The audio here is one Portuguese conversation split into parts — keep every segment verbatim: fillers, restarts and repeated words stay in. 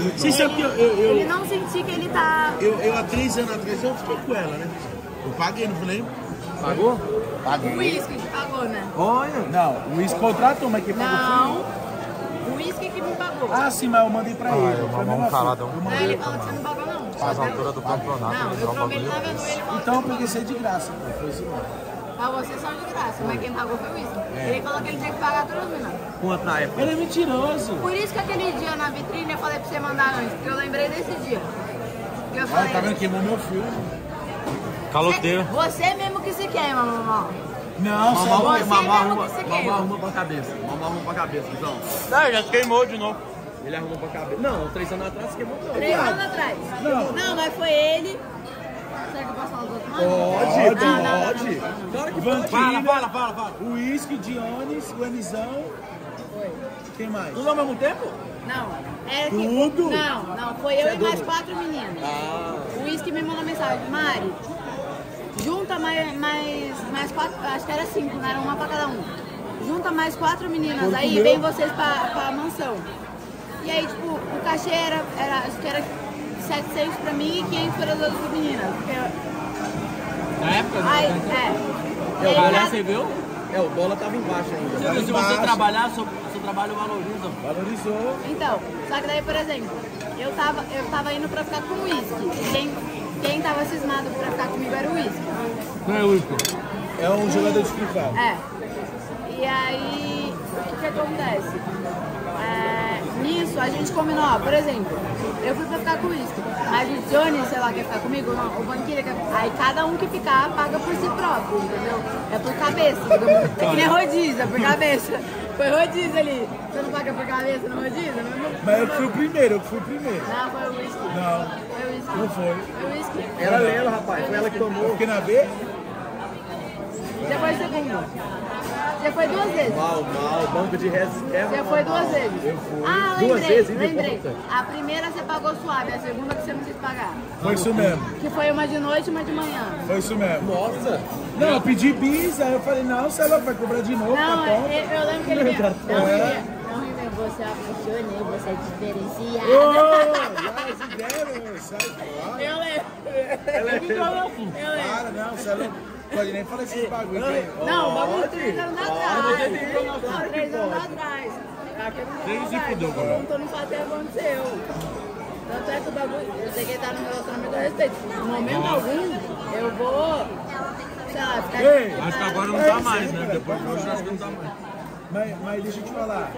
Você sabe que eu, eu, eu... Ele não sentir que ele tá... Eu, eu há três anos atrás, eu fiquei com ela, né? Eu paguei, não falei? Pagou? Paguei. O uísque que pagou, né? Olha. Não, o uísque contratou, mas quem pagou Não. foi eu. O uísque que me pagou. Ah, sim, mas eu mandei pra Ah, ele. eu Foi a mamão mesma caladão. coisa. Eu Não, mandei. ele falou que você não pagou, não. Faz a altura do campeonato. Não, ele eu dá um troquei ele bagulho. na vez, ele falou Então eu peguei isso aí de graça, pô. Foi isso mesmo. pra você só de graça, mas quem pagou foi o uísque. Ele falou que ele tinha que pagar todas as meninas. Quanto na época? Ele é mentiroso. Por isso que aquele dia na vitrine eu falei pra você mandar antes, porque eu lembrei desse dia. Que eu Olha, falei, tá vendo? Queimou meu filme. Caloteiro. você mesmo que se queima, mamão. Não, Você só mesmo Mamão arruma, que se mamão queima. arruma pra cabeça. Mamão arruma pra cabeça, João. Ah, já queimou de novo. Ele arrumou pra cabeça. Não, três anos atrás você queimou. Três anos atrás. Não. Não, mas foi ele. Será que eu posso falar os outros nomes? Pode, Não, não, não, pode. não, não, não. Claro que Vanquilha, Fala, fala, fala, fala. o uísque, Dionis, o Elisão. Foi. Quem mais? Tudo ao mesmo tempo? Não. Era que... Tudo? Não, não. Foi eu Você é e mais doido? quatro meninas. Ah. O uísque me mandou mensagem. Mari, junta mais, mais, mais quatro... Acho que era cinco, né? Era uma pra cada um. Junta mais quatro meninas aí e vem vocês pra, pra mansão. E aí, tipo, o cachê era, era, acho que era setecentos pra mim e quinhentos para as outras meninas. Porque... Na época? Aí, né? é. E É, aí, o dólar cada- você viu? É, o dólar tava embaixo ainda. Tava Se embaixo. você trabalhar, seu, seu trabalho valoriza. Valorizou. Então, só que daí, por exemplo, eu tava, eu tava indo pra ficar com o uísque. Quem, quem tava cismado pra ficar comigo era o uísque. Não é uísque. É um jogador de FIFA. É. E aí, o que acontece? É, nisso, a gente combinou, ó, por exemplo, eu fui pra ficar com o uísque. Mas o Johnny, sei lá, quer ficar comigo, não, o Vanquilha quer... Aí cada um que ficar paga por si próprio, entendeu? É por cabeça, digamos. É que nem rodízio, é por cabeça. Foi rodízio ali. Você não paga por cabeça no rodízio? Não, Mas eu fui o primeiro, eu fui o primeiro. não foi o uísque. Não, Foi o uísque. não foi. Foi o uísque. Era Lelo, rapaz. Foi ela que Eu tomou. fiquei na B? Você foi segundo. Você foi duas vezes. Mal, mal. Banco de reserva. Você foi duas vezes. Eu fui. Ah, Duas lembrei, vezes, ida e lembrei. volta. A primeira você pagou suave, a segunda que você não quis pagar. Foi isso mesmo. Que foi uma de noite e uma de manhã. Foi isso mesmo. Nossa. Não, eu pedi bis, aí eu falei, não, você vai cobrar de novo, Não, tá bom? eu, eu lembro que ele me... Não, É. não, Rimei, você é apaixonei, você é diferenciado. Ô, já se deram, sai fora. Eu lembro. Ela é Eu lembro. Para, não, você não pode nem falar esses bagulho aí. Não, o bagulho de três anos atrás. você tem informação. Não, três anos atrás. Aquele Três e lugar, fudeu, eu cara. não tô no fato que aconteceu. Tanto é que o bagulho, eu sei que ele tá no meu relacionamento a respeito. No momento algum, eu vou, sei lá, ficar... Ei, Acho que agora não tá mais, né? Depois de hoje acho que não tá mais. Mas, mas deixa eu te falar.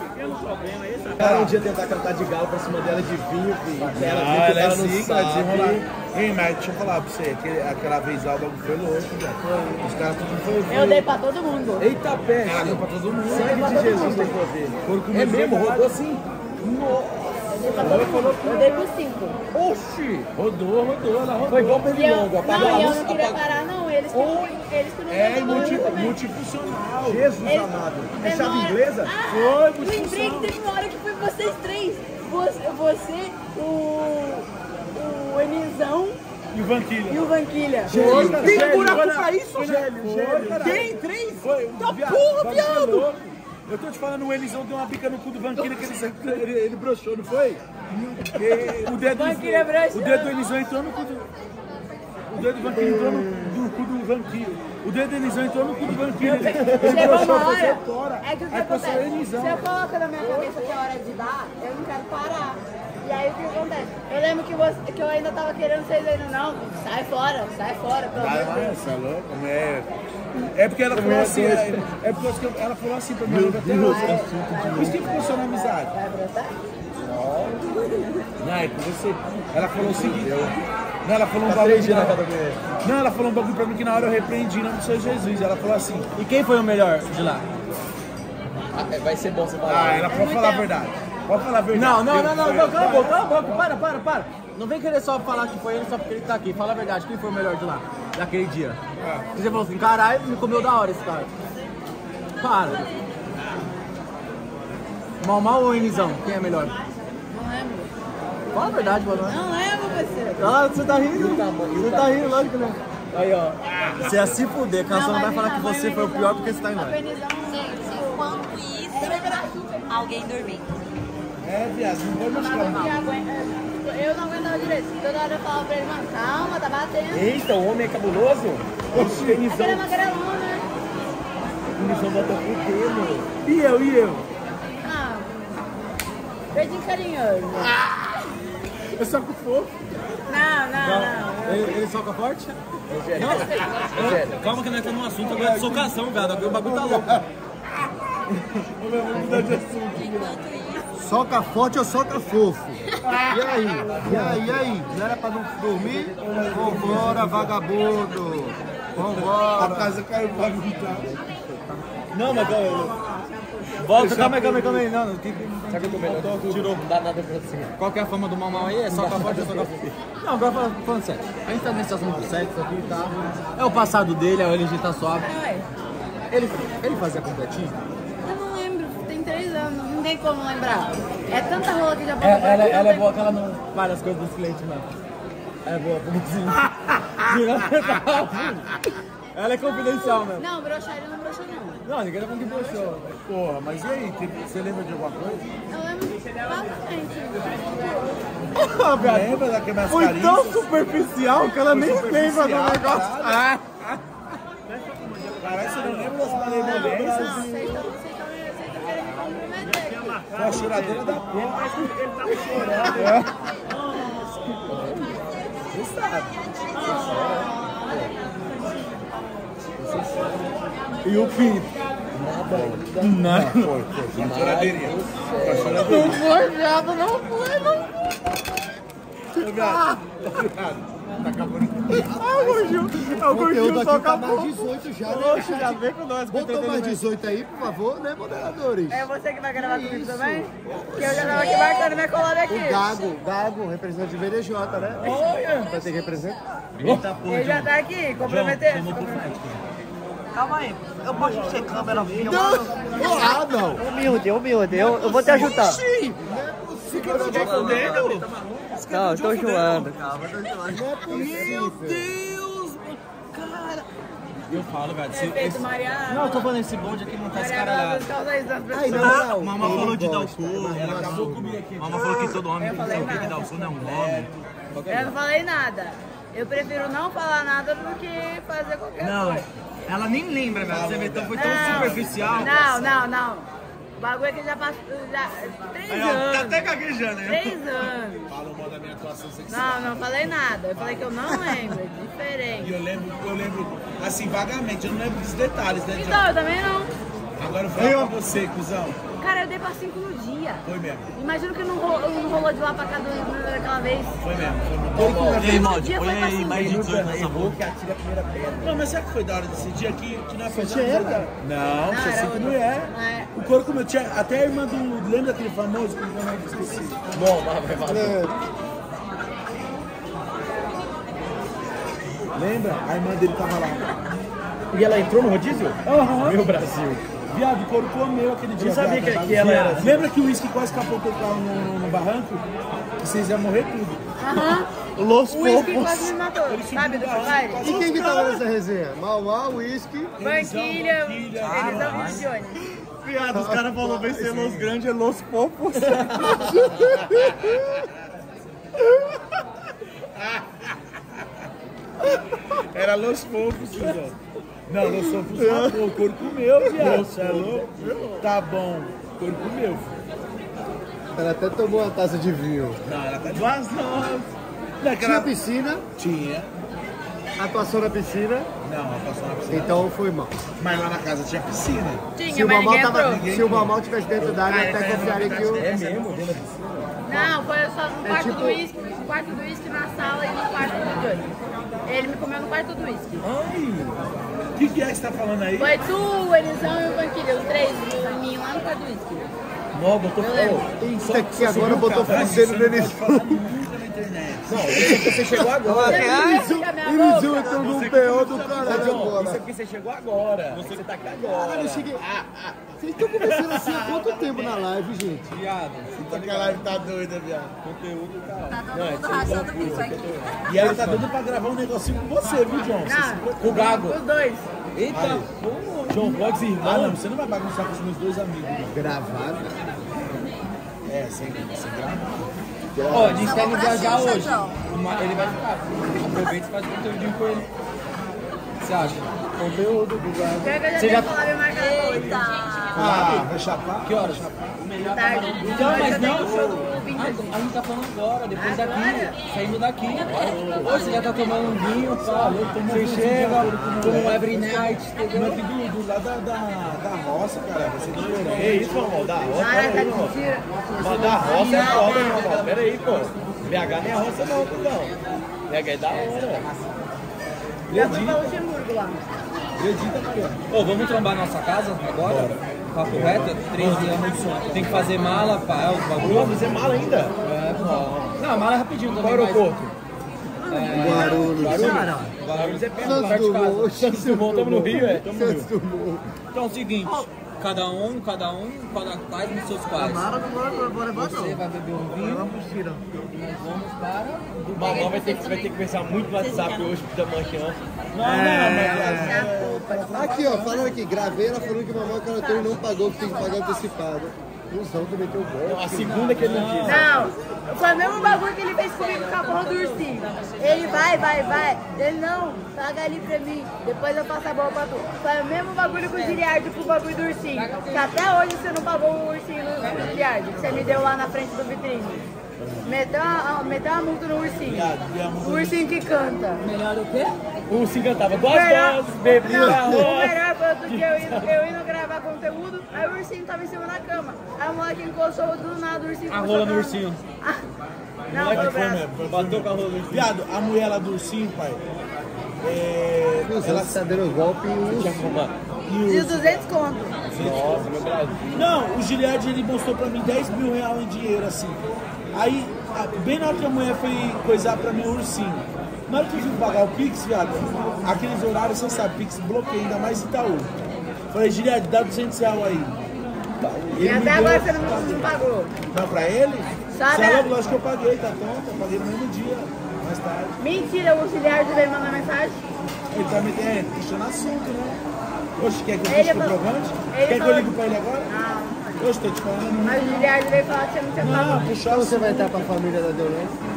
Cara, um dia tentar cantar de galo pra cima dela de vinho, filho. Ah, Ela, ela é ela não zica, vai sabe. desenrolar. Ei, mas deixa eu falar pra você, aquele, aquela vez lá o bagulho foi louco, velho. Os caras tudo foi. Eu dei pra todo mundo. Eita Ela peste. deu pra todo mundo. Sangue de Jesus tem poder. Foram comigo É mesmo? verdade. Rodou assim? Nossa. Eu dei pra todo mundo. Eu dei por cinco. Oxi. Rodou, rodou, ela rodou. Foi igual E eu, pernilongo. Apagou a não, e eu luz. não queria apagou- parar, não. Eles que, eles que não É, deram multi, também. multifuncional. Jesus Eles- amado. É Teve chave uma hora- inglesa? Ah, Foi, lembrei que multifunção. teve uma hora que foi vocês três. Você, você o, o Enizão E o Vanquilha. e o Vanquilha. Foi, cara. Tem Gélio, buraco foi na- pra isso, foi na- Gélio, foi, Gélio. caralho. Tem três? Foi. Tá Viado, porra, o bagulho foi viado. louco. Eu tô te falando, o Elisão deu uma bica no cu do Vanquilha que ele, saiu- ele, ele broxou, não foi? E o dedo, Vanquilha broxou. o dedo do Elisão entrou no cu do... O dedo do Vanquilha entrou no, no cu do Vanquilha. O dedo do Elisão entrou no cu do Vanquilha. Ele, ele Chegou broxou, uma passou hora, fora. é que o que Aí passou o acontece? Elisão. Se eu coloco na minha cabeça que é hora de dar, eu não quero parar. E aí o que acontece? Eu lembro que, você, que eu ainda tava querendo vocês ainda, não, sai fora, sai fora, pelo amor de Vai, Deus. você é louco? É, é porque ela falou assim, é, é porque ela falou assim pra mim, eu até hoje. Por isso que ficou na amizade. Vai brotar? Não, é com você. Ela falou o seguinte. Não, ela falou um Tá bagulho. três dias na pra- casa dele. Não, ela falou um bagulho pra mim que na hora eu repreendi em nome do Senhor Jesus. Ela falou assim. E quem foi o melhor de lá? Vai ser bom você Ah, falar. ela pode falar a verdade. Pode falar a verdade. Não, não, não, não, Eu- não, cala a boca, cala a boca, para, para, para. Não vem querer só falar que foi ele só porque ele tá aqui. Fala a verdade, quem foi o melhor de lá, daquele dia? Ah. Você falou assim, caralho, me comeu da hora esse cara. Para. Mal Mal ou Enizão, quem é melhor? Não lembro. Fala a verdade, mano. Não lembro, parceiro. Ah, você tá rindo? Você tá rindo, lógico, né? Aí, ó. Você ia se fuder, que a só não vai falar que você foi o pior porque você tá em nós. Gente, enquanto isso, alguém dormindo. É, viado, não vou machucar. Que aguenta três. Toda hora eu falava pra ele, mano, calma, tá batendo. Eita, o homem é cabuloso? Oxe, Denizão. Aquele é magrelão, né? O Denizão botou pro dele. E eu, e eu? Ah, beijinho carinhoso. Eu só com fofo. Não, não, não. Ele, ele soca forte? Não, calma que nós estamos no assunto agora de socação, cara. O bagulho tá louco. Vamos mudar de assunto. Soca forte ou soca fofo? E aí? E aí, e aí? Não era pra não dormir? Vambora, vagabundo! A Vambora! casa caiu pra mim, tá? Não, mas volta, calma aí, calma aí, calma aí. Não, não tem. Sabe o que eu tô? Tirou. Não dá nada pra você. Qual que é a fama do Mamão aí? É soca forte ou soca fofo? Não, agora falando, falando sério. A gente tá nesse assunto sexo aqui, tá? É o passado dele, a O L G tá suave. Ué, Ele, ele fazia completinho? eu não lembro, tem três anos, não tem como lembrar. É tanta rola que já passou. É, por ela, aqui, ela não é tem boa que ela não faz as coisas dos clientes, não. Ela é boa, porque assim. Ela é confidencial mesmo. Não, broxar ele não broxou não. Não, ninguém tá falando que broxou. Porra, mas e aí? Teve- Você lembra de alguma coisa? Eu lembro vagamente. Lembra daquele mais Foi carinho? tão superficial que ela nem lembra do superficial, negócio. Ah, Caralho, você não lembra das Não, malemolências? vocês estão vocês estão- vocês estão querendo me comprometer aqui. Foi a choradeira da porra. Ele tava chorando. Você sabe. e o Pinto? Nada. Foi, foi. Foi a choradeirinha. Foi a choradeirinha. Não foi, viado, não foi, não foi. Ô, viado. Ô, viado. Tá acabando. Ah, o Gil, é o Conteúdo Gil aqui só tá mais acabou. dezoito já, né? Oxe, já vem com nós. com Botou mais entretenimento. dezoito aí, por favor, né, moderadores? É você que vai gravar comigo também? Que eu já tava aqui marcando minha colada aqui. O Gago, Gago, representante do V D J, né? Olha. Vai ter que representar. Eita, porra, Ele já tá aqui, comprometendo. Calma aí, eu posso ser câmera filmando? Ah, não! Humilde, humilde, eu, eu vou te ajudar. Não, eu tô zoando, calma, eu tô zoando. Meu Deus, cara. Eu falo, velho. se- Efeito esse- Mariana. Não, eu tô falando esse bonde aqui não tá escaralhado. Mariana, causa isso das Aí, na pessoas. moral, Mama ele falou de dar o gosta, cu, mas ela é acabou absurdo. comigo aqui. Mama falou que todo homem Eu tem falei que nada. dar o cu, não é um homem. Eu não falei nada. Eu prefiro não falar nada do que fazer qualquer Não, coisa. ela nem lembra, velho. Você vê, então foi tão Não, superficial. Não, não, não. O bagulho é que já passou. Já, três Aí, ó, tá anos. até gaguejando, né? Três anos. Fala mal da minha atuação sexual. Não, não falei nada. Eu falei que eu não lembro. É E diferente. eu lembro, eu lembro, assim, vagamente, eu não lembro dos detalhes, né? Então, eu também não. Agora eu falo pra você, cuzão. Cara, eu dei pra cinco no dia. Foi mesmo, Imagina que não rolou, não rolou de lá pra cá do- daquela vez. foi mesmo. Foi muito E aí, No Maldi, dia põe foi pra aí cinco. mais de dezoito nessa Errou boca. que atira a primeira pedra. Não, mas será que foi da hora desse dia aqui? Que nós Você fizemos tinha nada? ele? Não, Não, você era sempre outro. mulher. É. O couro como eu tinha. Até a irmã do. Lembra daquele famoso? Que eu não esqueci. Bom, vai, vai, vai. É, Lembra? A irmã dele tava lá. E ela entrou no rodízio? Aham. Meu Brasil. Viado, o couro comeu aquele dia. Não sabia viado, que- tá que ela era viado. assim. Lembra que o uísque quase capotou o carro no, no barranco? Que vocês iam morrer tudo. Aham. Los O uísque Popos. quase me matou. Sabe do Fire? E quem que tava nessa resenha? Mauá, uísque. Banquilha, Banquilha, eles são de Johnny. Viado, os caras falaram bem ser Los Grandes e Los Popos. Era Los Fofos, cuzão. Não, Los Fofos não. O couro comeu, viado. Você é louco? Tá bom. O couro comeu. Ela até tomou uma taça de vinho. Não, ela tá de umas nós. Tinha Naquela... piscina, Tinha. atuação na piscina, Não, ela passou na piscina. então foi mal. Mas lá na casa tinha piscina. Se Tinha, o mas Mamal, ninguém tava, entrou. se o Mamal tivesse dentro da área, Ah, eu até é, confiaria é, que o. É mesmo, dentro da piscina. Não, foi só no quarto tipo- do uísque, no quarto do uísque, na sala e no quarto do Johnny. Ele me comeu no quarto do uísque. Ai! O que, que é que você tá falando aí? Foi tu, o Elisão e o Banquilha, os três em mim lá no quarto do uísque. Não, botou Eu lembro. Isso aqui agora botou fuzileiro no Eliseu. Nunca na internet. Não, isso aqui você chegou agora. Eliseu Eliseu entrou num P O do Ô, caralho John, isso agora. aqui você chegou agora. Você que tá aqui agora. Caralho, eu cheguei. Vocês estão conversando assim há quanto tempo na live, gente? Viado, A live tá doida, viado. conteúdo e tal. Tá todo mundo rachando com isso aqui. E ela tá doida pra gravar um negocinho com você, viu, John? Você se Não, preocupa. Com o Gago. os dois. Eita, John Vlogs e Ah, irmão. não, você não vai bagunçar com os meus dois amigos, não. Gravado. É, sem, sem gravar. Ó, a gente Tá tá bom indo pra viajar ti, hoje. Sandrão. Uma- Ele vai ficar. Aproveita e faz conteúdinho com ele. O que você acha? Conteúdo do lado. Quer que eu já Você tenha já- falado minha marca hoje? Eita. Ah, vai chapar? Que horas? Tarde. Então, mas eu tenho não. um show do Ah, Vintage. a gente tá falando agora, depois Agora? daqui, saindo daqui. Hoje você já tá tomando um vinho, pá. Você chega, toma um every night, entendeu? Mas aqui do, do lado da, da, da roça, cara, vai ser diferente. É isso, irmão, da roça. Cara, tá de mentira. Mas da roça é foda, meu irmão. Pera aí, pô. B H não é roça não, cuzão. B H é da hora. Já fui pra Luxemburgo lá. Acredita, cara. Ô, vamos trombar nossa casa agora? Papo reto? treze anos. Tem que fazer mala, pá, os Não, bagulho. fazer mala ainda? É, pô. Não, mala é rapidinho também. Qual aeroporto? Guarulhos. Mas... Guarulhos é perto, Santos perto de casa. Dumont. Santos Dumont, tamo no Rio, é? Tamo no Rio. Santos Dumont. Então é o seguinte, cada um, cada um, cada pais nos seus pais. Você vai beber um vinho, nós vamos para... O Mamão vai ter, que, vai ter que pensar muito no WhatsApp hoje da manhã. Não, não, Aqui, ó, falando aqui, gravei ela falando que o mamãe Caratone não pagou, que tem que pagar antecipado. Cusão também tem o mas golpe. a segunda que ele não quis. Não, foi o mesmo bagulho que ele fez comigo com a porra do ursinho. Ele vai, vai, vai. Ele não, paga ali pra mim. Depois eu passo a bola pra tu. Foi o mesmo bagulho com o Giliardi com o bagulho do ursinho. Que até hoje você não pagou o ursinho no, no Giliardi, que você me deu lá na frente do vitrine. Meteu uma, meteu uma multa no ursinho. O ursinho que canta. Melhor o quê? O Ursinho cantava duas Melhor- vozes, bebia Não, na o roça. melhor foi outro dia eu indo, eu indo gravar conteúdo, aí o ursinho tava em cima da cama. Aí o moleque encostou do nada, o ursinho A começou rola no a- ursinho. Ah, não, Moleque foi foi bravo. mesmo, foi Bateu com a rola no ursinho. Viado, a mulher lá do Ursinho, pai. É. Cusão, Ela você tá dando golpe em um. De duzentos conto. Nossa, meu Brasil. Não, o Giliard ele mostrou pra mim dez mil reais em dinheiro, assim. Aí, a- bem na hora que a mulher foi coisar pra mim o ursinho. Na hora que eu fui pagar o Pix, viado, aqueles horários, você sabe, Pix bloqueia, ainda mais Itaú. Falei, Giliard, dá duzentos reais aí. E Ele me até deu- agora você não, não pagou. Não, pra ele? Só Você da- é lógico que eu paguei, tá tonto, eu paguei no mesmo dia, mais tarde. Mentira, o auxiliar veio mandar mensagem. Ele tá me é, puxando assunto, né? Oxe, quer que eu Ele puxe falou- comprovante? ele Quer que eu falou- ligue pra ele agora? Não, Oxe, tô te falando. mas o auxiliar veio falar que você não tinha Não, pagado. puxar Então você vai entrar pra família da Deolane?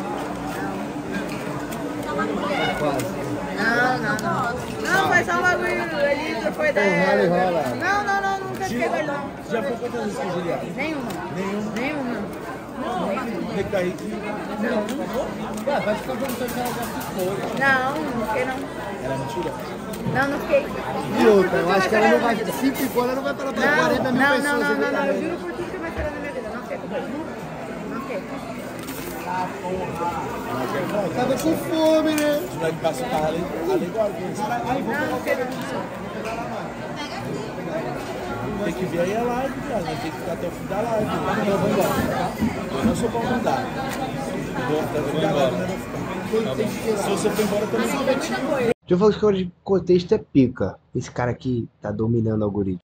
Quase. Não, não, não. Não, foi só um bagulho ali, trocou ideia. rala e rola. Não, não, não, nunca fiquei com ele não. Já foi quantas vezes com o Giliard? Nenhuma. Nenhum. Nenhuma. Tem que aí que Ué, vai ficar perguntando se ela já ficou. Não, não fiquei não. era mentira. Não, não fiquei. E outra, eu acho que ela não vai. Se ficou, ela não vai para Não, quarenta mil não, pessoas. não, não, não, não, eu exatamente. juro por tudo que vai esperar na minha vida. Não fiquei com ele. Não fiquei. Tava com fome, né? Os moleques passam o carro ali, ali agora. Aí, vou Não, não fiquei não. tem que ver aí a live, cara. Tem que ficar até o fim da live. Eu vou embora. Eu não sou pra mandar. Vou até o fim da live, né? Se você for embora, eu também vou. Deixa eu falar que o contexto é pica. Esse cara aqui tá dominando o algoritmo.